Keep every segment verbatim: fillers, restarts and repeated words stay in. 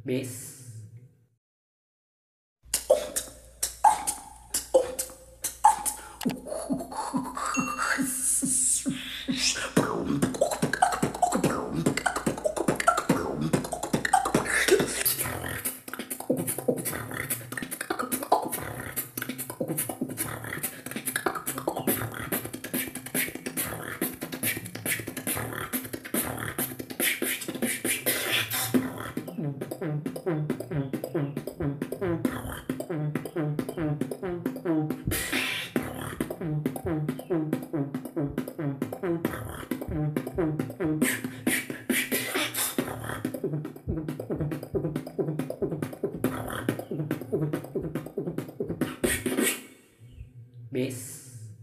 Bass. Bass.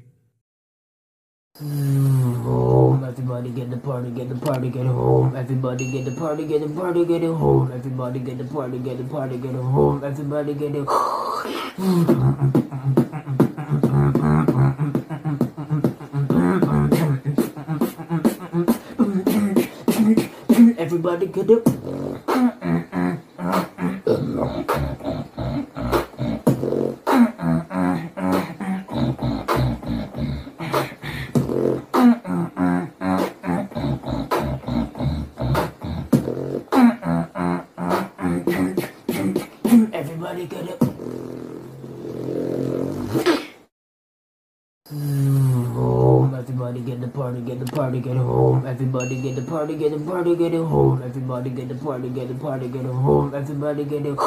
Home, everybody get the party, get the party, get home. Everybody get the party, get the party, get it home. Everybody get the party, get the party, get it home. Everybody get it. Everybody get it. Everybody get it. Home, everybody get the party, get the party, get home. Everybody get the party, get the party, get it home. Everybody get the party, get the party, get it home. Everybody get it.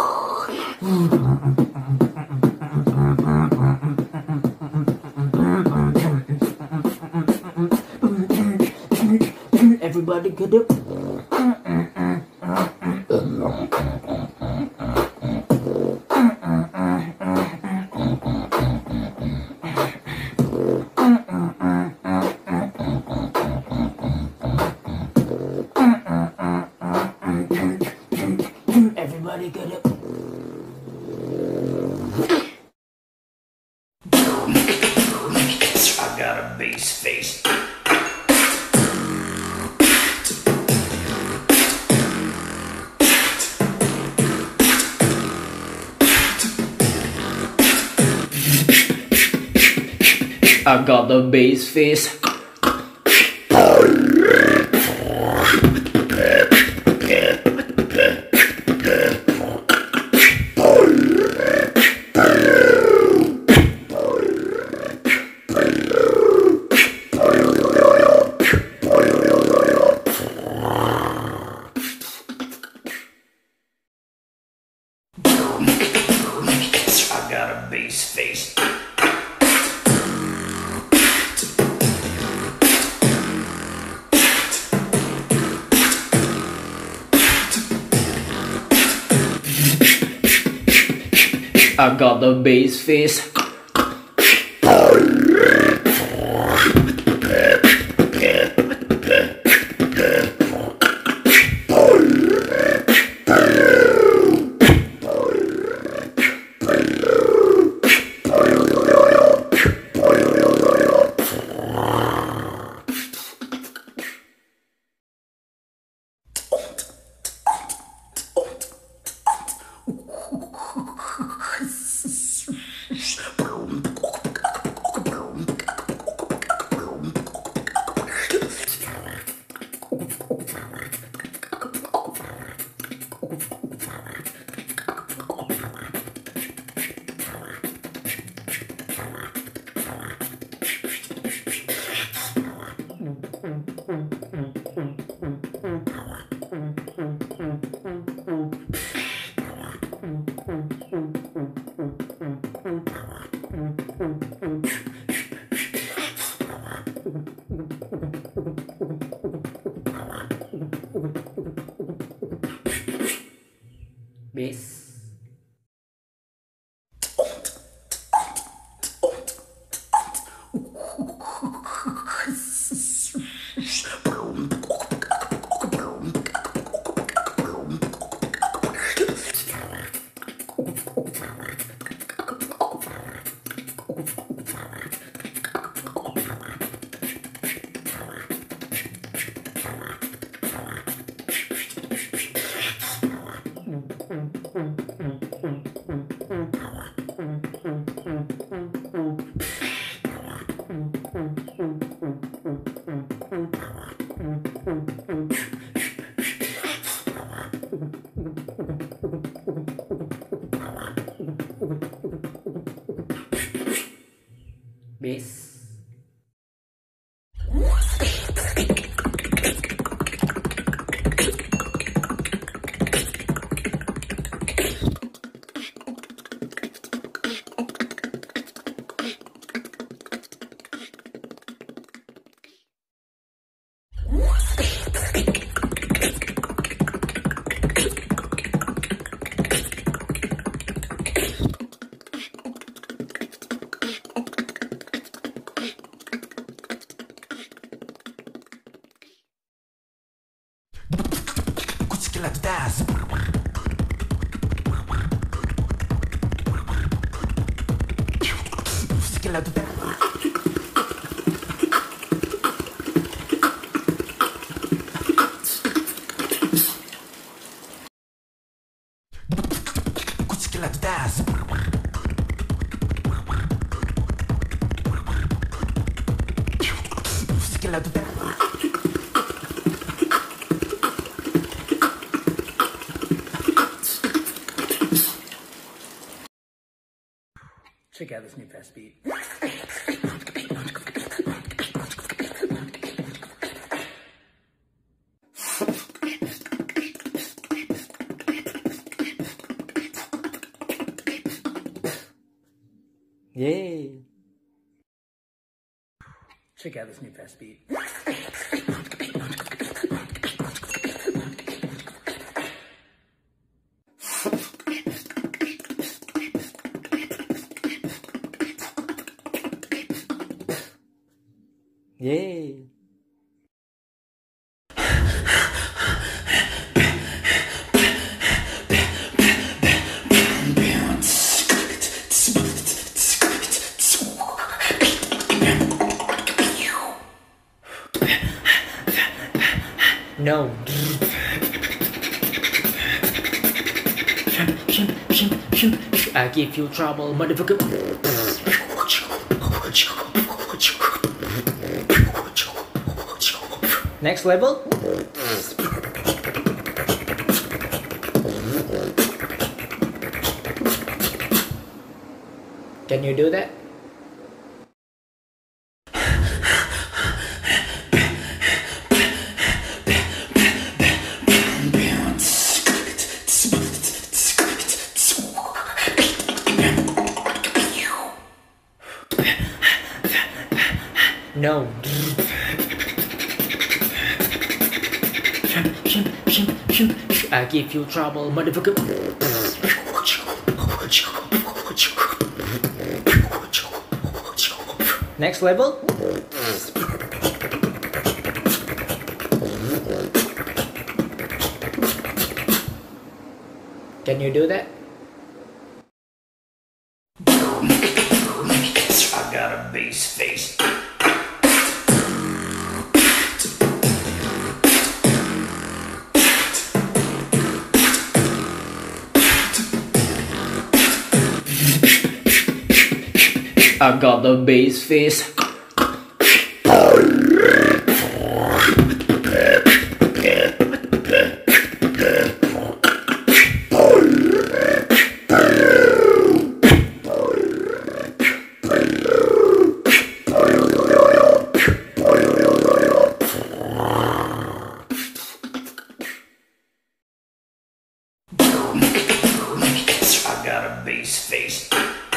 Everybody get it. Everybody get it. I got a bass face. I got the bass face. I got a bass face. I got the bass face. Bass. Bass. Check out this new fast beat. Yay! Check out this new fast beat. Yay! No. I give you trouble, motherfucker. Next level. Can you do that? No. I give you trouble, motherfucker. Next level. Can you do that? I got a bass face. I got the bass face. I got a bass face.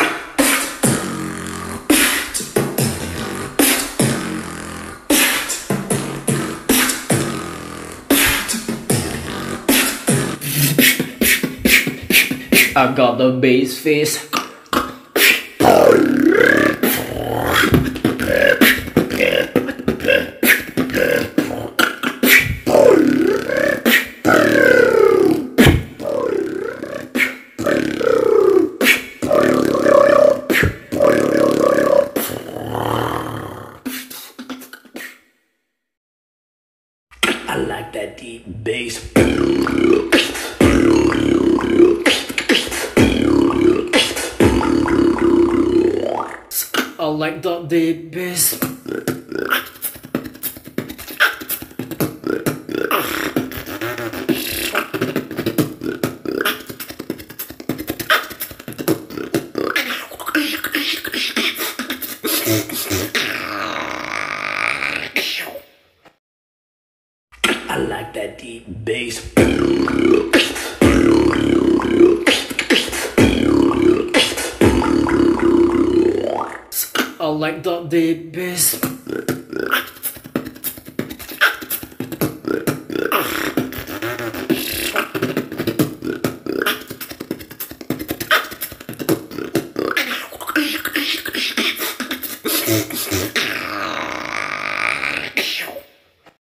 I got the bass face. I like that deep bass. I like the deep bass. I like that deep bass. I like that deep bass.